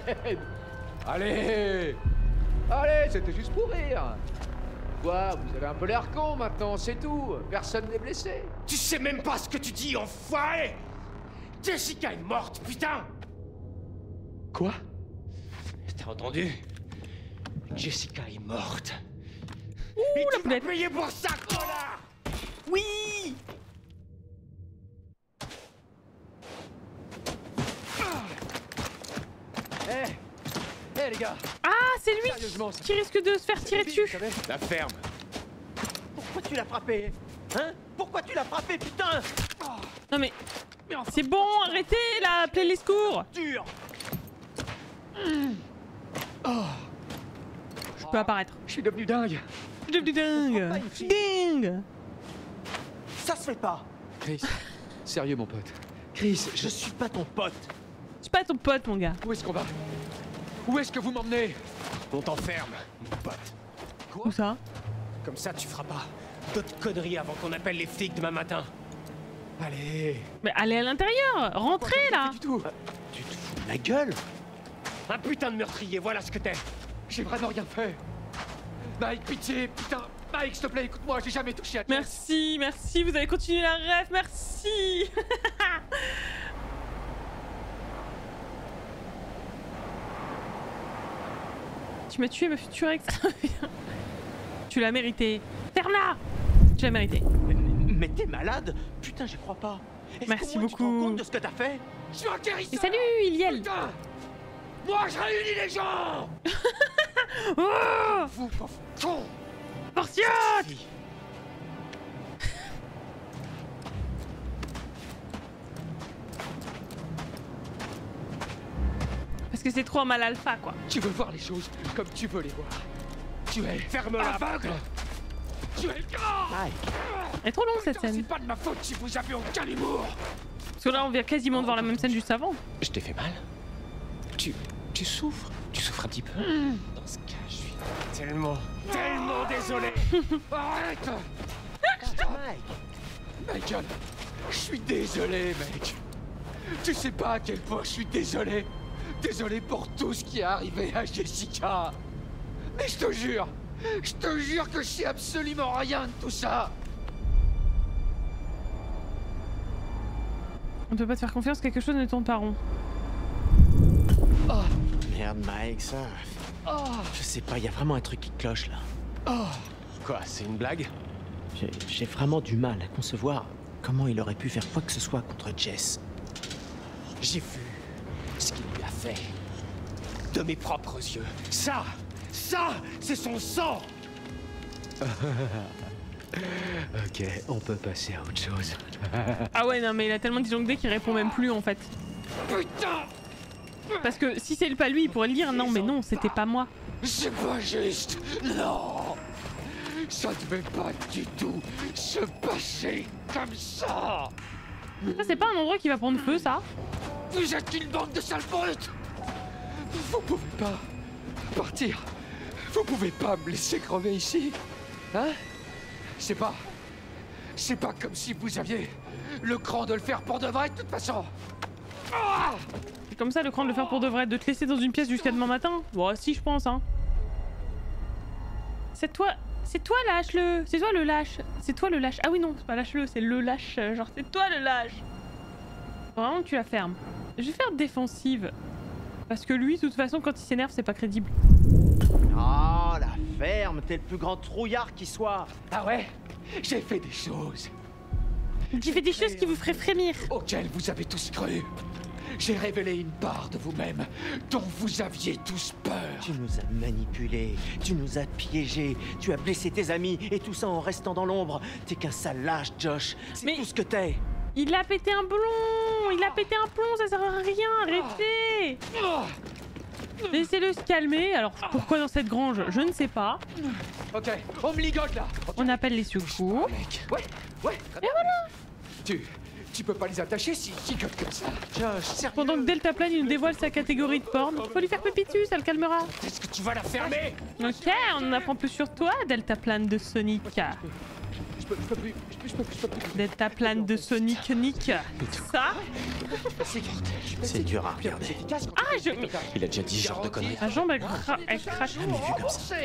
Speaker 7: Allez. Allez, c'était juste pour rire. Quoi, vous avez un peu l'air con maintenant, c'est tout. Personne n'est blessé.
Speaker 6: Tu sais même pas ce que tu dis, enfoiré! Jessica est morte, putain!
Speaker 7: Quoi?
Speaker 6: T'as entendu? Jessica est morte.
Speaker 1: Ouh,
Speaker 6: Et
Speaker 1: la
Speaker 6: tu vas
Speaker 1: poulette.
Speaker 6: payer pour ça, connard!
Speaker 1: Oui.
Speaker 7: Eh Eh les gars.
Speaker 1: Ah, c'est lui
Speaker 7: Sérieusement, ça-
Speaker 1: qui risque de se faire tirer
Speaker 7: Vous
Speaker 1: dessus.
Speaker 7: savez.
Speaker 6: La ferme.
Speaker 8: Pourquoi tu l'as frappé? Hein? Pourquoi tu l'as frappé, putain?
Speaker 1: Non mais... C'est bon, arrêtez là, appelez les secours.
Speaker 8: Dur!
Speaker 1: Je peux apparaître.
Speaker 7: Je suis devenu dingue.
Speaker 1: Je suis devenu dingue. Je suis dingue.
Speaker 8: Ça se fait pas!
Speaker 7: Chris, sérieux mon pote. Chris,
Speaker 8: Je
Speaker 7: je...
Speaker 8: suis pas ton pote!
Speaker 1: Je suis pas ton pote, mon gars.
Speaker 7: Où est-ce qu'on va? Où est-ce que vous m'emmenez?
Speaker 6: On t'enferme, mon pote.
Speaker 1: Où ça?
Speaker 6: Comme ça, tu feras pas d'autres conneries avant qu'on appelle les flics demain matin.
Speaker 7: Allez.
Speaker 1: Mais allez à l'intérieur. Rentrez là.
Speaker 7: Pas du tout.
Speaker 8: Tu te fous de la gueule?
Speaker 6: Un putain de meurtrier, voilà ce que t'es.
Speaker 7: J'ai vraiment rien fait. Mike, pitié, putain. Mike, s'il te plaît, écoute-moi, j'ai jamais touché à Jess.
Speaker 1: Merci, merci, vous avez continué la ref, merci. Tu m'as tué, me futur ex. Tu l'as mérité. Ferme-la. Tu l'as mérité.
Speaker 8: Mais, mais t'es malade? Putain, j'y crois pas! Est-ce
Speaker 1: Merci
Speaker 8: qu'au moins tu te rends
Speaker 1: beaucoup.
Speaker 8: compte de ce que t'as fait?
Speaker 7: Je suis un guérisseur.
Speaker 1: Et salut, Iliel.
Speaker 7: Putain. Moi, je réunis les gens.
Speaker 1: Oh,
Speaker 7: Vous, pauvre con.
Speaker 1: Spartiate. Parce que c'est trop un mal alpha, quoi.
Speaker 7: Tu veux voir les choses comme tu veux les voir. Tu es
Speaker 6: Ferme-la.
Speaker 7: aveugle. Tu es le grand.
Speaker 8: Mike!
Speaker 1: Elle est trop longue cette
Speaker 7: Putain,
Speaker 1: scène.
Speaker 7: c'est pas de ma faute si vous avez aucun humour.
Speaker 1: Parce que là, on vient quasiment de voir la même scène juste avant.
Speaker 6: Je t'ai fait mal? Tu... tu souffres? Tu souffres un petit peu? Dans ce cas, je suis tellement, tellement désolé!
Speaker 7: Arrête.
Speaker 8: Mike!
Speaker 7: Michael, je suis désolé, mec. Tu sais pas à quel point je suis désolé. Désolé pour tout ce qui est arrivé à Jessica. Mais je te jure, je te jure que je sais absolument rien de tout ça.
Speaker 1: On ne peut pas te faire confiance, quelque chose ne tourne pas rond.
Speaker 7: Oh,
Speaker 8: Merde, Mike, ça...
Speaker 7: oh,
Speaker 8: Je sais pas, y a vraiment un truc qui cloche, là.
Speaker 7: oh.
Speaker 6: Quoi, c'est une blague?
Speaker 8: J'ai- J'ai vraiment du mal à concevoir comment il aurait pu faire quoi que ce soit contre Jess.
Speaker 6: J'ai vu ce qu'il lui a fait. De mes propres yeux. Ça! Ça! C'est son sang!
Speaker 7: Ok, on peut passer à autre chose.
Speaker 1: Ah ouais, non, mais il a tellement disjoncté qu'il répond même plus en fait.
Speaker 7: Putain,
Speaker 1: Parce que si c'est pas lui, il pourrait le dire. Non, mais non, c'était pas moi.
Speaker 7: c'est pas juste. Non, ça devait pas du tout se passer comme ça.
Speaker 1: Ça, c'est pas un endroit qui va prendre feu, ça.
Speaker 7: Vous êtes une bande de sales brutes. Vous pouvez pas partir. Vous pouvez pas me laisser crever ici. Hein? C'est pas... C'est pas comme si vous aviez le cran de le faire pour de vrai, de toute façon. Ah!
Speaker 1: C'est comme ça le cran de le faire pour de vrai, de te laisser dans une pièce jusqu'à demain matin. Bon, si, je pense, hein. C'est toi. C'est toi, lâche-le. C'est toi le lâche. C'est toi le lâche. Ah oui, non, c'est pas lâche-le, c'est le lâche. Genre, c'est toi le lâche. Faut vraiment que tu la fermes. Je vais faire défensive. Parce que lui, de toute façon, quand il s'énerve, c'est pas crédible.
Speaker 8: Oh, la ferme, t'es le plus grand trouillard qui soit.
Speaker 7: Ah ouais? J'ai fait des choses.
Speaker 1: Tu fais des choses qui vous feraient frémir.
Speaker 7: Auxquelles vous avez tous cru. J'ai révélé une part de vous-même dont vous aviez tous peur.
Speaker 8: Tu nous as manipulés, tu nous as piégés, tu as blessé tes amis, et tout ça en restant dans l'ombre. T'es qu'un sale lâche, Josh. C'est
Speaker 1: Mais-
Speaker 8: tout ce que t'es.
Speaker 1: Il a pété un plomb. Il a pété un plomb, ça sert à rien. Arrêtez. Laissez-le se calmer. Alors, pourquoi dans cette grange? Je ne sais pas.
Speaker 7: Ok, on me ligote là.
Speaker 1: On appelle les secours.
Speaker 7: Mec. Ouais, ouais. très bien. Tu, tu peux pas les attacher si gigotent comme ça.
Speaker 8: Josh, sérieux.
Speaker 1: Pendant que Deltaplane il nous dévoile sa catégorie de porn, faut lui faire pipi dessus, ça le calmera.
Speaker 7: Est-ce que tu vas la fermer?
Speaker 1: Ok, on en apprend plus sur toi, Deltaplane de Sonic.
Speaker 7: Je peux, je peux plus, je peux, je peux plus, je peux plus.
Speaker 1: Deltaplane de Sonic Nick. Ça
Speaker 8: C'est dur à regarder.
Speaker 7: Efficace.
Speaker 1: Ah, je...
Speaker 6: Il a déjà dit ce genre de conneries.
Speaker 1: Ma jambe, elle, cra... elle crache.
Speaker 8: Jamais vu comme ça.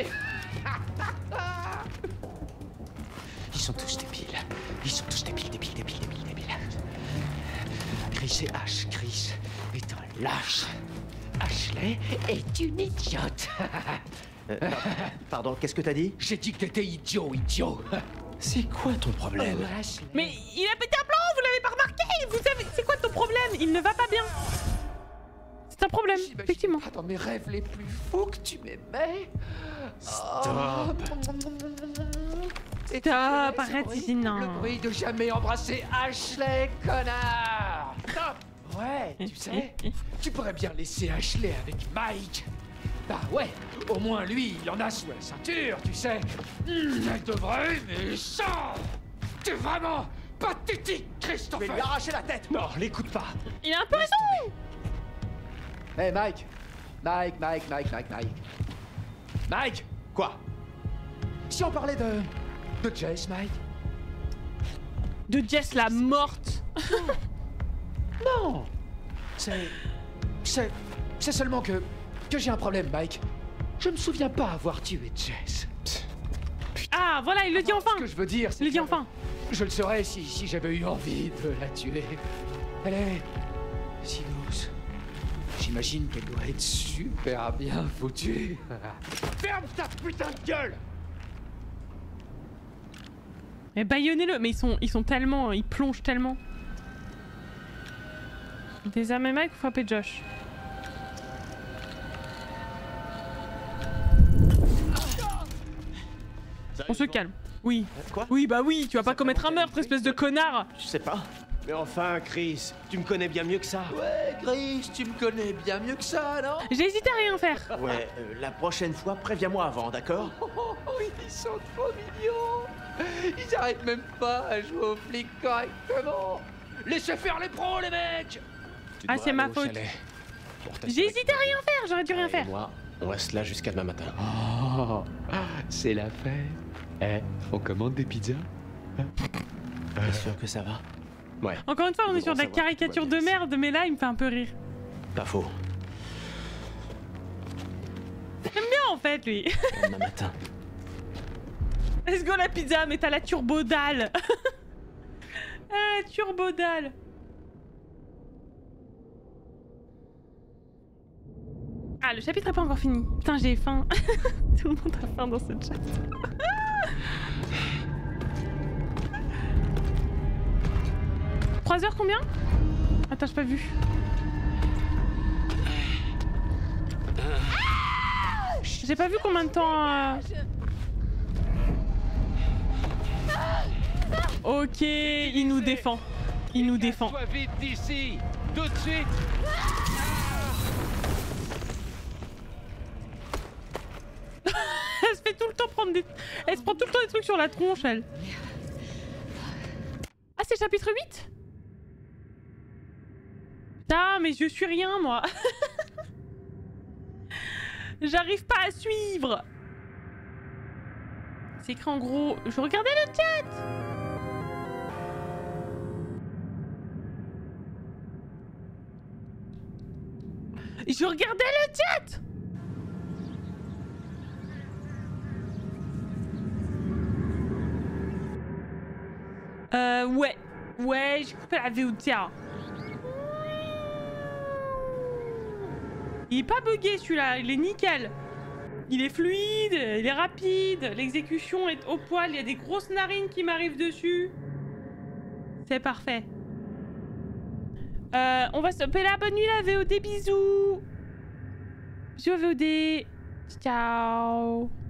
Speaker 6: Ils sont tous débiles. Ils sont tous débiles, débiles, débiles, débiles, débiles. Chris et Ash. Chris est un lâche. Ashley est une idiote.
Speaker 8: Euh, non, pardon, qu'est-ce que t'as dit?
Speaker 7: J'ai dit que t'étais idiot, idiot.
Speaker 8: C'est quoi ton problème?
Speaker 7: Oh, Ashley.
Speaker 1: Mais il a pété un plomb, vous l'avez pas remarqué? Vous savez, c'est quoi ton problème? Il ne va pas bien. C'est un problème,
Speaker 7: J'imagine
Speaker 1: effectivement.
Speaker 7: pas dans mes rêves les plus fous que tu m'aimais.
Speaker 6: Stop.
Speaker 7: Et tu
Speaker 1: Stop,
Speaker 7: connais ce
Speaker 1: arrête,
Speaker 7: bruit?
Speaker 1: Izzy, non.
Speaker 7: Le bruit de jamais embrasser Ashley, connard. Stop. Ouais, tu sais, tu pourrais bien laisser Ashley avec Mike. Bah ouais, au moins lui, il en a sous la ceinture, tu sais. Hum, elle devrait, mais sans. T'es vraiment pathétique,
Speaker 8: Je vais
Speaker 7: Christopher.
Speaker 8: lui arracher la tête.
Speaker 6: Non, l'écoute pas.
Speaker 1: Il a un peu raison.
Speaker 7: Hey Mike, Mike, Mike, Mike, Mike, Mike. Mike,
Speaker 6: Quoi?
Speaker 7: si on parlait de... de Jess, Mike.
Speaker 1: De Jess la morte.
Speaker 7: Non. C'est... c'est... c'est seulement que... que j'ai un problème, Mike. Je me souviens pas avoir tué Jess.
Speaker 1: Ah, voilà, il le dit enfin.
Speaker 7: Ce que je veux dire, c'est
Speaker 1: Il le dit
Speaker 7: que
Speaker 1: enfin.
Speaker 7: Je le saurais si, si j'avais eu envie de la tuer. Elle est... si douce. J'imagine qu'elle doit être super bien foutue. Ferme ta putain de gueule!
Speaker 1: Mais baïonnez-le. Mais ils sont, ils sont tellement, ils plongent tellement. Désarmez Mike ou frappez Josh. On se calme. Oui.
Speaker 8: Quoi?
Speaker 1: Oui, bah oui, tu vas pas commettre un meurtre, espèce de connard.
Speaker 8: Je sais pas. Mais enfin, Chris, tu me connais bien mieux que ça.
Speaker 7: Ouais, Chris, tu me connais bien mieux que ça, non?
Speaker 1: J'ai hésité à rien faire.
Speaker 8: Ouais, euh, la prochaine fois, préviens-moi avant, d'accord?
Speaker 7: Oh, oh, oh, ils sont trop mignons! Ils arrêtent même pas à jouer aux flics correctement! Laissez faire les pros, les mecs!
Speaker 6: Tu
Speaker 1: Ah,
Speaker 6: dois
Speaker 1: c'est ma
Speaker 6: aller au
Speaker 1: faute.
Speaker 6: chalet pour t'assurer
Speaker 1: J'ai hésité à rien faire, j'aurais dû
Speaker 6: que-
Speaker 1: rien
Speaker 6: Et
Speaker 1: faire.
Speaker 6: moi, on reste là jusqu'à demain matin.
Speaker 7: Oh, c'est la fête! Eh, on commande des pizzas?
Speaker 8: T'es sûr que ça va?
Speaker 6: Ouais,
Speaker 1: Encore une fois, on
Speaker 6: Nous
Speaker 1: est sur de la
Speaker 6: devrons savoir
Speaker 1: caricature
Speaker 6: tout
Speaker 1: de
Speaker 6: va bien
Speaker 1: merde, mais là, il me fait un peu rire.
Speaker 8: Pas faux.
Speaker 1: Bien en fait, lui.
Speaker 8: Demain matin.
Speaker 1: Let's go la pizza, mais t'as la turbo dalle. Ah, la turbo dalle. Ah, le chapitre est pas encore fini. Putain, j'ai faim. Tout le monde a faim dans ce chat. trois heures combien? Attends, j'ai pas vu. J'ai pas vu combien de temps... euh, Ok, il nous défend. Il nous défend.
Speaker 7: Toi vite d'ici! Tout de suite!
Speaker 1: Elle se fait tout le temps prendre des... Elle se prend tout le temps des trucs sur la tronche, elle. Ah, c'est chapitre huit? Putain, mais je suis rien, moi. J'arrive pas à suivre. C'est écrit en gros... Je regardais le chat. Je regardais le chat. Euh, ouais. Ouais, j'ai coupé la V O D, tiens. Il est pas bugué celui-là, il est nickel. Il est fluide, il est rapide, l'exécution est au poil, il y a des grosses narines qui m'arrivent dessus. C'est parfait. Euh, on va stopper là, bonne nuit la V O D, bisous. Bisous V O D. Ciao.